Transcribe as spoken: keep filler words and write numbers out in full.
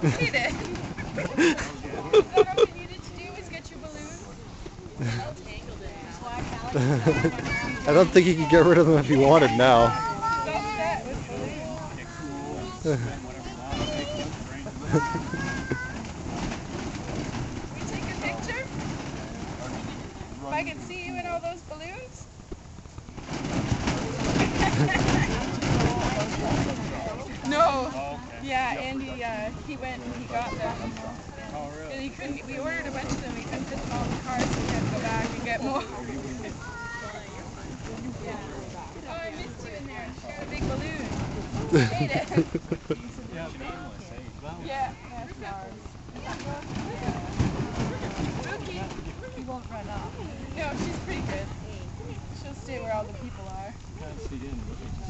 He did. Is that all you needed to do was get your balloons? I don't think he could get rid of them if he wanted now. That was balloons. We take a picture? If I can see you in all those balloons? No. Yeah, Andy, uh, he went and he got them. And he couldn't, we ordered a bunch of them, we couldn't fit them all in the car, so we had to go back and get more. Oh, I missed you in there. She got a big balloon. Aidens. Yeah, that's ours. Spooky. He won't run off. No, she's pretty good. She'll stay where all the people are.